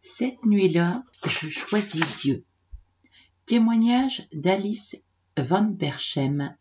Cette nuit-là, je choisis Dieu. Témoignage d'Alice van Berchem,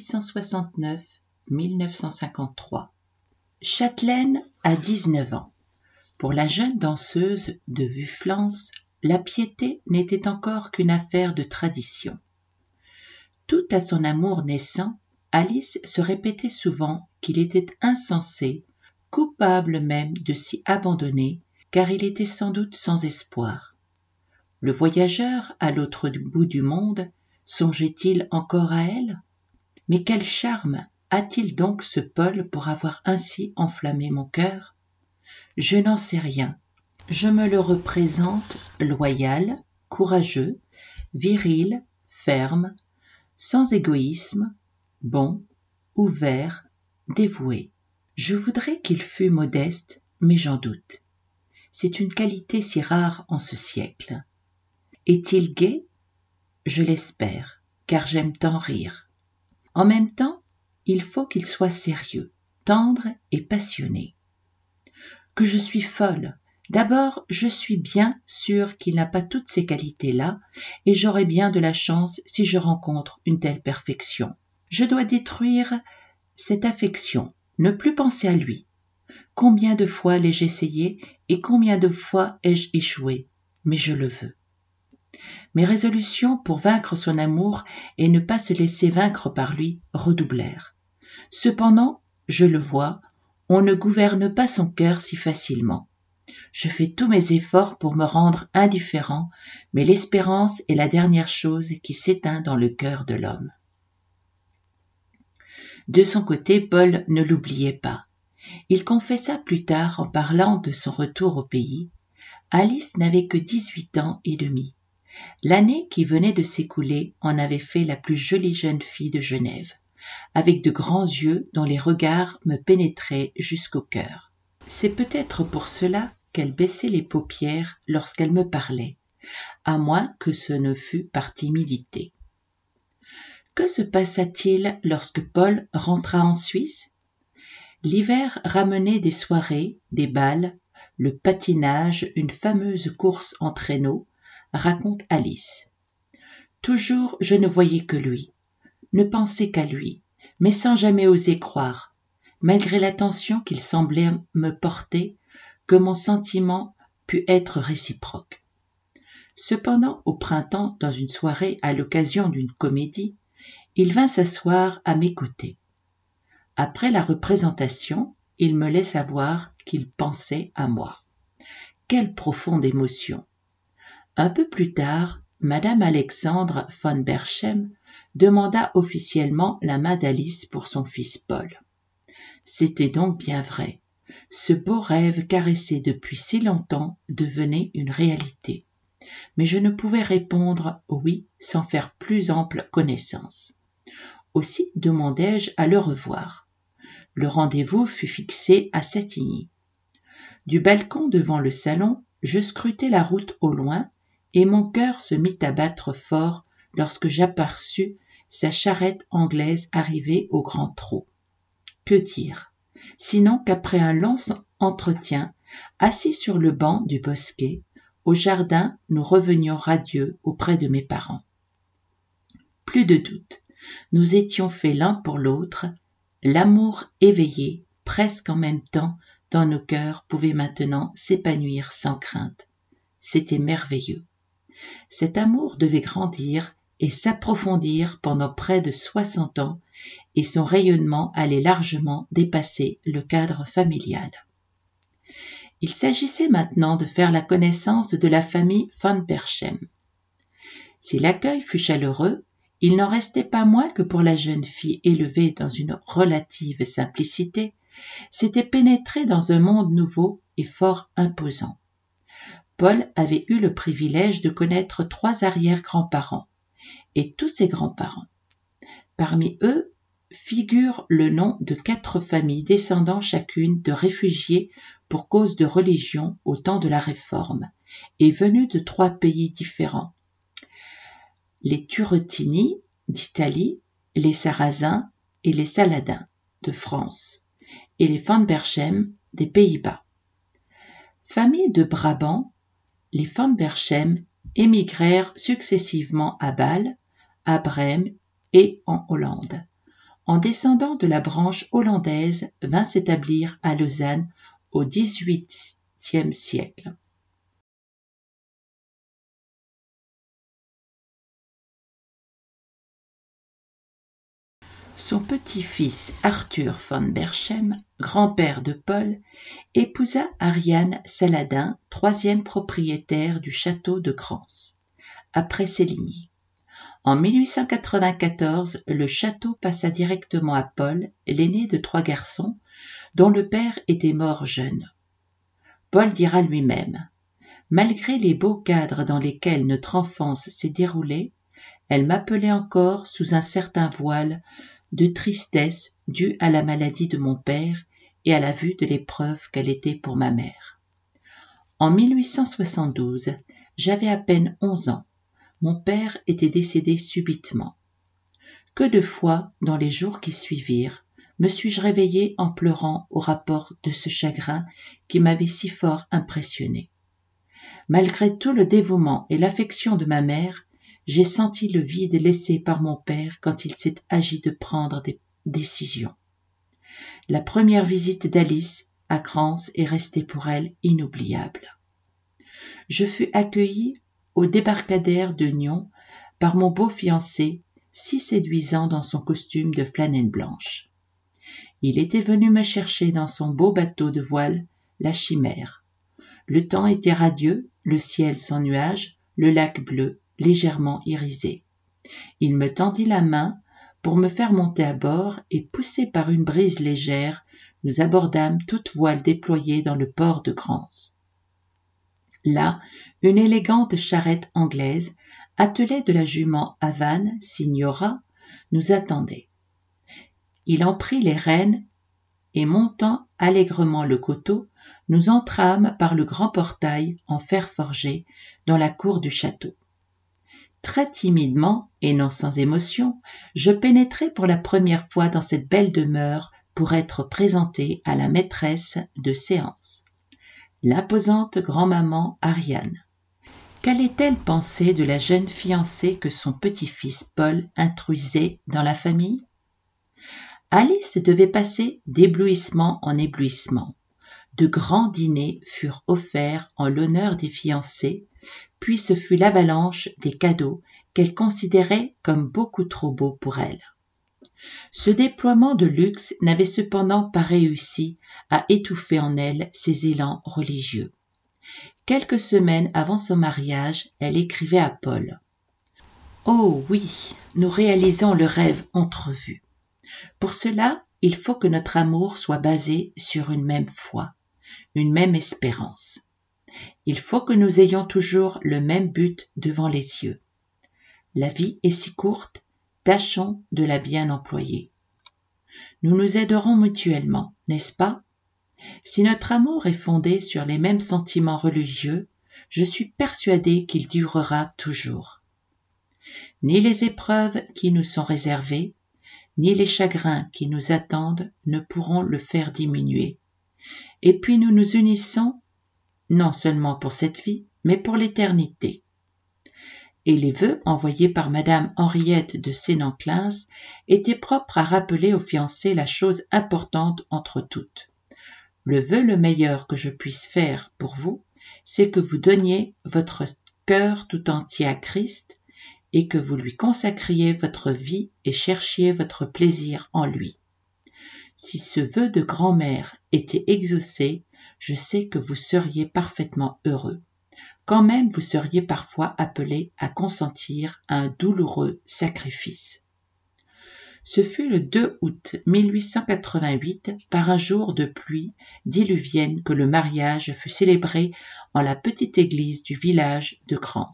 1869-1953. Châtelaine a 19 ans. Pour la jeune danseuse de Vufflens, la piété n'était encore qu'une affaire de tradition. Tout à son amour naissant, Alice se répétait souvent qu'il était insensé, coupable même de s'y abandonner, car il était sans doute sans espoir. Le voyageur à l'autre bout du monde songeait-il encore à elle? Mais quel charme a-t-il donc ce Paul pour avoir ainsi enflammé mon cœur? Je n'en sais rien. Je me le représente loyal, courageux, viril, ferme, sans égoïsme, bon, ouvert, dévoué. Je voudrais qu'il fût modeste, mais j'en doute. C'est une qualité si rare en ce siècle. Est-il gai? Je l'espère, car j'aime tant rire. En même temps, il faut qu'il soit sérieux, tendre et passionné. Que je suis folle. D'abord, je suis bien sûre qu'il n'a pas toutes ces qualités-là, et j'aurai bien de la chance si je rencontre une telle perfection. Je dois détruire cette affection, ne plus penser à lui. Combien de fois l'ai-je essayé et combien de fois ai-je échoué, mais je le veux. Mes résolutions pour vaincre son amour et ne pas se laisser vaincre par lui redoublèrent. Cependant, je le vois, on ne gouverne pas son cœur si facilement. Je fais tous mes efforts pour me rendre indifférent, mais l'espérance est la dernière chose qui s'éteint dans le cœur de l'homme. De son côté, Paul ne l'oubliait pas. Il confessa plus tard, en parlant de son retour au pays, Alice n'avait que 18 ans et demi. L'année qui venait de s'écouler en avait fait la plus jolie jeune fille de Genève, avec de grands yeux dont les regards me pénétraient jusqu'au cœur. C'est peut-être pour cela qu'elle baissait les paupières lorsqu'elle me parlait, à moins que ce ne fût par timidité. Que se passa-t-il lorsque Paul rentra en Suisse? L'hiver ramenait des soirées, des bals, le patinage, une fameuse course en traîneau, raconte Alice. Toujours je ne voyais que lui, ne pensais qu'à lui, mais sans jamais oser croire, malgré l'attention qu'il semblait me porter, que mon sentiment pût être réciproque. Cependant, au printemps, dans une soirée à l'occasion d'une comédie, il vint s'asseoir à mes côtés. Après la représentation, il me laissa voir qu'il pensait à moi. Quelle profonde émotion! Un peu plus tard, Madame Alexandre van Berchem demanda officiellement la main d'Alice pour son fils Paul. C'était donc bien vrai. Ce beau rêve caressé depuis si longtemps devenait une réalité. Mais je ne pouvais répondre oui sans faire plus ample connaissance. Aussi demandai-je à le revoir. Le rendez-vous fut fixé à Satigny. Du balcon devant le salon, je scrutai la route au loin, et mon cœur se mit à battre fort lorsque j'aperçus sa charrette anglaise arriver au grand trot. Que dire? Sinon qu'après un long entretien, assis sur le banc du bosquet, au jardin, nous revenions radieux auprès de mes parents. Plus de doute, nous étions faits l'un pour l'autre. L'amour éveillé, presque en même temps, dans nos cœurs pouvait maintenant s'épanouir sans crainte. C'était merveilleux. Cet amour devait grandir et s'approfondir pendant près de 60 ans, et son rayonnement allait largement dépasser le cadre familial. Il s'agissait maintenant de faire la connaissance de la famille van Berchem. Si l'accueil fut chaleureux, il n'en restait pas moins que pour la jeune fille élevée dans une relative simplicité, s'était pénétrée dans un monde nouveau et fort imposant. Paul avait eu le privilège de connaître 3 arrière-grands-parents et tous ses grands-parents. Parmi eux figure le nom de 4 familles descendant chacune de réfugiés pour cause de religion au temps de la Réforme et venues de 3 pays différents. Les Turretini d'Italie, les Sarrasins et les Saladins de France, et les Van Berchem des Pays-Bas. Famille de Brabant, les Van Berchem émigrèrent successivement à Bâle, à Brême et en Hollande. En descendant de la branche hollandaise, vint s'établir à Lausanne au XVIIIe siècle. Son petit-fils Arthur van Berchem, grand-père de Paul, épousa Ariane Saladin, troisième propriétaire du château de Crans, après Séligny. En 1894, le château passa directement à Paul, l'aîné de 3 garçons, dont le père était mort jeune. Paul dira lui-même « Malgré les beaux cadres dans lesquels notre enfance s'est déroulée, elle m'appelait encore sous un certain voile de tristesse due à la maladie de mon père et à la vue de l'épreuve qu'elle était pour ma mère. En 1872, j'avais à peine 11 ans. Mon père était décédé subitement. Que de fois, dans les jours qui suivirent, me suis-je réveillée en pleurant au rapport de ce chagrin qui m'avait si fort impressionné. Malgré tout le dévouement et l'affection de ma mère, j'ai senti le vide laissé par mon père quand il s'est agi de prendre des décisions. La première visite d'Alice à Crans est restée pour elle inoubliable. Je fus accueillie au débarcadère de Nyon par mon beau fiancé, si séduisant dans son costume de flanelle blanche. Il était venu me chercher dans son beau bateau de voile, la Chimère. Le temps était radieux, le ciel sans nuages, le lac bleu, légèrement irisé. Il me tendit la main pour me faire monter à bord et poussé par une brise légère, nous abordâmes toutes voiles déployées dans le port de Crans. Là, une élégante charrette anglaise, attelée de la jument Havane, Signora, nous attendait. Il en prit les rênes et montant allègrement le coteau, nous entrâmes par le grand portail en fer forgé dans la cour du château. Très timidement, et non sans émotion, je pénétrai pour la première fois dans cette belle demeure pour être présentée à la maîtresse de séance, l'imposante grand-maman Ariane. Qu'allait-elle penser de la jeune fiancée que son petit-fils Paul introduisait dans la famille? Alice devait passer d'éblouissement en éblouissement. De grands dîners furent offerts en l'honneur des fiancés, puis ce fut l'avalanche des cadeaux qu'elle considérait comme beaucoup trop beaux pour elle. Ce déploiement de luxe n'avait cependant pas réussi à étouffer en elle ses élans religieux. Quelques semaines avant son mariage, elle écrivait à Paul. « Oh oui, nous réalisons le rêve entrevu. Pour cela, il faut que notre amour soit basé sur une même foi, une même espérance. Il faut que nous ayons toujours le même but devant les yeux. La vie est si courte, tâchons de la bien employer. Nous nous aiderons mutuellement, n'est-ce pas? Si notre amour est fondé sur les mêmes sentiments religieux, je suis persuadée qu'il durera toujours. Ni les épreuves qui nous sont réservées, ni les chagrins qui nous attendent ne pourront le faire diminuer. Et puis nous nous unissons, non seulement pour cette vie, mais pour l'éternité. » Et les vœux envoyés par Madame Henriette de Sénenclins étaient propres à rappeler aux fiancés la chose importante entre toutes. Le vœu le meilleur que je puisse faire pour vous, c'est que vous donniez votre cœur tout entier à Christ et que vous lui consacriez votre vie et cherchiez votre plaisir en lui. Si ce vœu de grand-mère était exaucé, je sais que vous seriez parfaitement heureux. Quand même vous seriez parfois appelé à consentir à un douloureux sacrifice. Ce fut le 2 août 1888, par un jour de pluie diluvienne, que le mariage fut célébré en la petite église du village de Crans.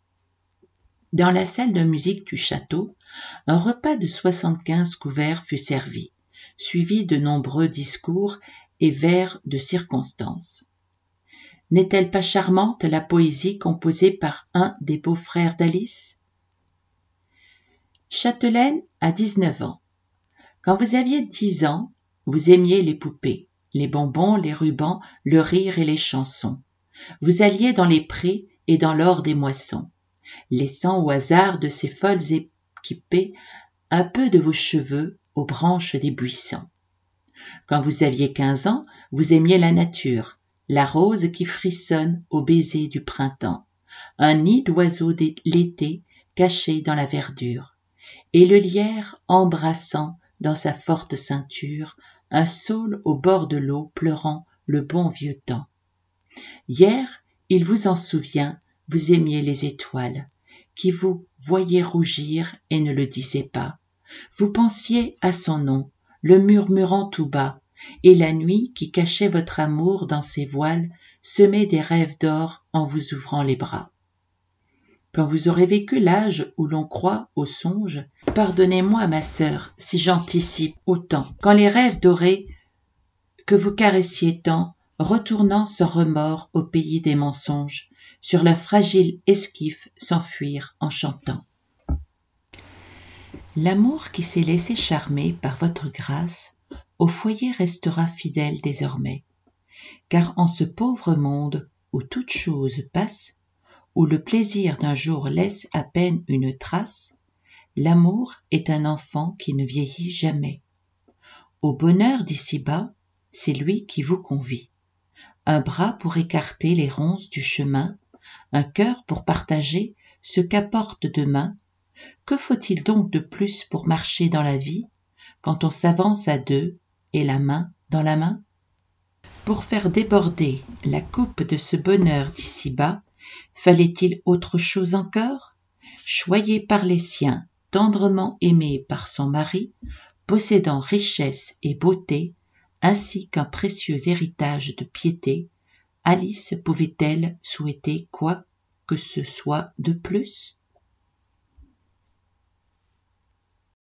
Dans la salle de musique du château, un repas de 75 couverts fut servi, suivi de nombreux discours et vers de circonstances. N'est-elle pas charmante la poésie composée par un des beaux-frères d'Alice? Châtelaine a 19 ans. Quand vous aviez 10 ans, vous aimiez les poupées, les bonbons, les rubans, le rire et les chansons. vous alliez dans les prés et dans l'or des moissons, laissant au hasard de ces folles équipées un peu de vos cheveux aux branches des buissons. Quand vous aviez 15 ans, vous aimiez la nature, la rose qui frissonne au baiser du printemps, un nid d'oiseaux l'été caché dans la verdure, et le lierre embrassant dans sa forte ceinture un saule au bord de l'eau pleurant le bon vieux temps. Hier, il vous en souvient, vous aimiez les étoiles, qui vous voyaient rougir et ne le disaient pas. Vous pensiez à son nom, le murmurant tout bas, et la nuit qui cachait votre amour dans ses voiles semait des rêves d'or en vous ouvrant les bras. Quand vous aurez vécu l'âge où l'on croit aux songes, pardonnez-moi, ma sœur, si j'anticipe autant, quand les rêves dorés que vous caressiez tant, retournant sans remords au pays des mensonges, sur leur fragile esquif s'enfuirent en chantant. L'amour qui s'est laissé charmer par votre grâce, au foyer restera fidèle désormais, car en ce pauvre monde où toute chose passe, où le plaisir d'un jour laisse à peine une trace, l'amour est un enfant qui ne vieillit jamais. Au bonheur d'ici-bas, c'est lui qui vous convie. Un bras pour écarter les ronces du chemin, un cœur pour partager ce qu'apporte demain. Que faut-il donc de plus pour marcher dans la vie, quand on s'avance à deux et la main dans la main? Pour faire déborder la coupe de ce bonheur d'ici-bas, fallait-il autre chose encore? Choyé par les siens, tendrement aimé par son mari, possédant richesse et beauté, ainsi qu'un précieux héritage de piété, Alice pouvait-elle souhaiter quoi que ce soit de plus?